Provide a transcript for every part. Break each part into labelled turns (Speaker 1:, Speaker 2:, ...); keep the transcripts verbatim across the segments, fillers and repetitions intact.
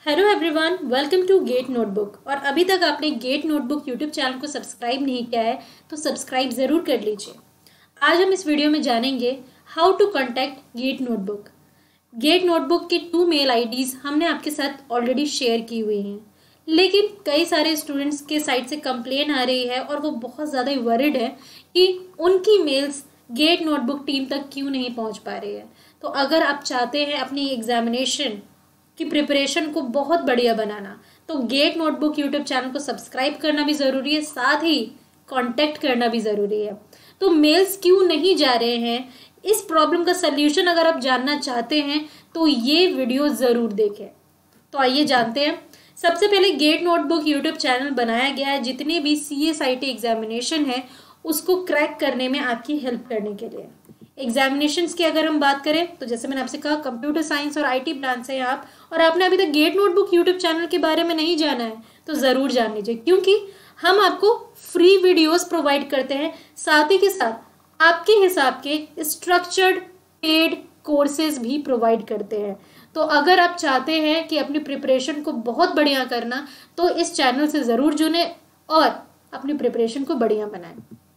Speaker 1: Hello everyone, welcome to GATE notebook. और अभी तक आपने गेट नोटबुक यूट्यूब चैनल को सब्सक्राइब नहीं किया है तो सब्सक्राइब ज़रूर कर लीजिए। आज हम इस वीडियो में जानेंगे how to contact GATE notebook. GATE notebook की टू मेल आईडीज़ हमने आपके साथ ऑलरेडी शेयर की हुई हैं, लेकिन कई सारे स्टूडेंट्स के साइड से कंप्लेन आ रही है और वो बहुत ज़्यादा वरिड है कि उनकी मेल्स गेट नोटबुक टीम तक क्यों नहीं पहुँच पा रही है। तो अगर आप चाहते हैं अपनी एग्जामिनेशन की प्रिपरेशन को बहुत बढ़िया बनाना, तो गेट नोटबुक यूट्यूब चैनल को सब्सक्राइब करना भी ज़रूरी है, साथ ही कांटेक्ट करना भी ज़रूरी है। तो मेल्स क्यों नहीं जा रहे हैं, इस प्रॉब्लम का सल्यूशन अगर आप जानना चाहते हैं तो ये वीडियो ज़रूर देखें। तो आइए जानते हैं। सबसे पहले गेट नोटबुक यूट्यूब चैनल बनाया गया है जितने भी C S I T examination है उसको क्रैक करने में आपकी हेल्प करने के लिए। एग्जामिनेशंस की अगर हम बात करें तो जैसे मैंने आपसे कहा, कंप्यूटर साइंस और आईटी ब्रांच से आप और आपने अभी तक गेट नोटबुक यूट्यूब चैनल के बारे में नहीं जाना है तो ज़रूर जान लीजिए, क्योंकि हम आपको फ्री वीडियोस प्रोवाइड करते हैं, साथ ही के साथ आपके हिसाब के स्ट्रक्चर्ड पेड कोर्सेज भी प्रोवाइड करते हैं। तो अगर आप चाहते हैं कि अपनी प्रिपरेशन को बहुत बढ़िया करना तो इस चैनल से ज़रूर जुड़ें और अपनी प्रिपरेशन को बढ़िया बनाएं।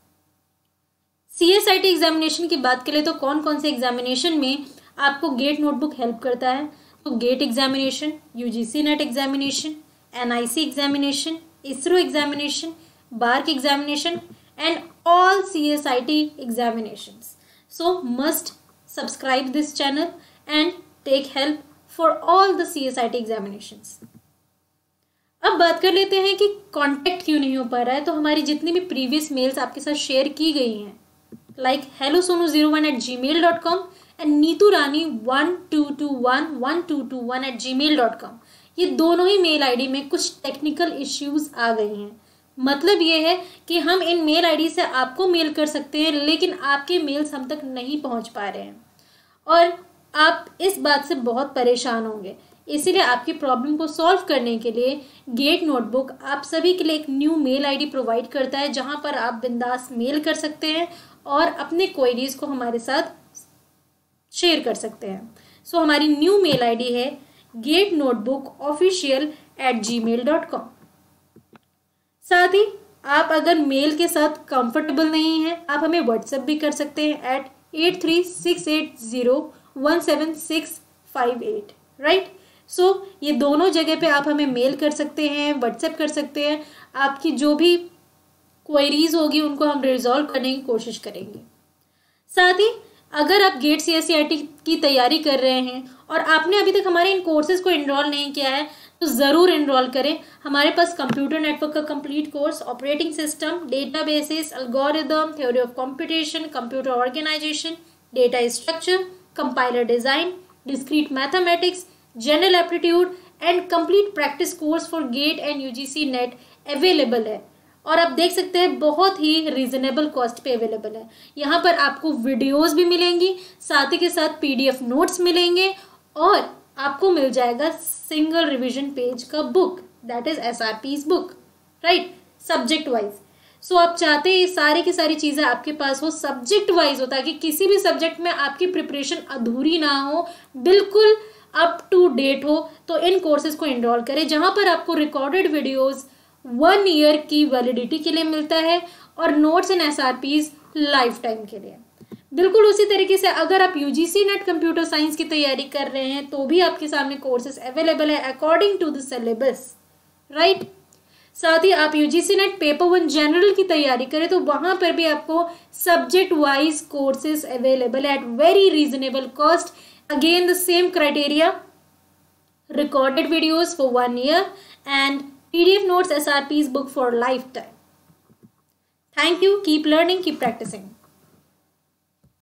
Speaker 1: C S I T examination की बात करें तो कौन कौन से एग्जामिनेशन में आपको गेट नोटबुक हेल्प करता है, तो GATE examination, U G C NET examination, N I C examination, ISRO examination, BARC examination and all C S I T examinations. So must subscribe this channel and take help for all the C S I T examinations. अब बात कर लेते हैं कि contact क्यों नहीं हो पा रहा है। तो हमारी जितनी भी प्रीवियस मेल्स आपके साथ शेयर की गई हैं, like hello sonu zero one at gmail dot com and Neetu Rani one two two one one two two one at gmail dot com, ये दोनों ही मेल आईडी में कुछ टेक्निकल इश्यूज आ गई हैं। मतलब ये है कि हम इन मेल आईडी से आपको मेल कर सकते हैं, लेकिन आपके मेल्स हम तक नहीं पहुंच पा रहे हैं और आप इस बात से बहुत परेशान होंगे। इसीलिए आपकी प्रॉब्लम को सॉल्व करने के लिए गेट नोटबुक आप सभी के लिए एक न्यू मेल आईडी प्रोवाइड करता है, जहां पर आप बिंदास मेल कर सकते हैं और अपने क्वेरीज को हमारे साथ शेयर कर सकते हैं। सो so, हमारी न्यू मेल आईडी है GATE notebook official at Gmail dot com. साथ ही आप अगर मेल के साथ कंफर्टेबल नहीं हैं, आप हमें व्हाट्सएप भी कर सकते हैं eight eight three six eight zero one seven six five eight, right. So ये दोनों जगह पे आप हमें मेल कर सकते हैं, व्हाट्सएप कर सकते हैं। आपकी जो भी क्वेरीज होगी उनको हम रिजॉल्व करने की कोशिश करेंगे। साथ ही अगर आप GATE C S C I T की तैयारी कर रहे हैं और आपने अभी तक हमारे इन कोर्सेज को इनरोल नहीं किया है तो ज़रूर इनरोल करें। हमारे पास कंप्यूटर नेटवर्क का complete course, operating system, databases, algorithm, theory of computation, computer organisation, data structure, compiler design, discrete mathematics, general aptitude and complete practice course for GATE and U G C NET available है। और आप देख सकते हैं बहुत ही reasonable cost पे available है। यहाँ पर आपको वीडियोस भी मिलेंगी, साथ ही के साथ पी डी एफ नोट्स मिलेंगे और आपको मिल जाएगा सिंगल रिवीजन पेज का book, that is S R P's book, right, subject wise. So आप चाहते हैं ये सारी की सारी चीज़ें आपके पास हो, सब्जेक्ट वाइज हो, ताकि किसी भी सब्जेक्ट में आपकी प्रिपरेशन अधूरी ना हो, बिल्कुल अप टू डेट हो। तो इन कोर्सेज को इनरोल करें, जहाँ पर आपको रिकॉर्डेड वीडियोज़ वन ईयर की वैलिडिटी के लिए मिलता है और notes and S R Ps life time के लिए। बिल्कुल उसी तरीके से अगर आप U G C NET computer science की तैयारी कर रहे हैं तो भी आपके सामने कोर्सेज अवेलेबल है according to the syllabus, right. साथ ही आप U G C NET paper one general की तैयारी करें तो वहां पर भी आपको सब्जेक्ट वाइज कोर्सेज अवेलेबल है at very reasonable cost. Again the same criteria, recorded videos for one year and P D F notes, S R P's book for lifetime. Thank you. Keep learning, keep practicing.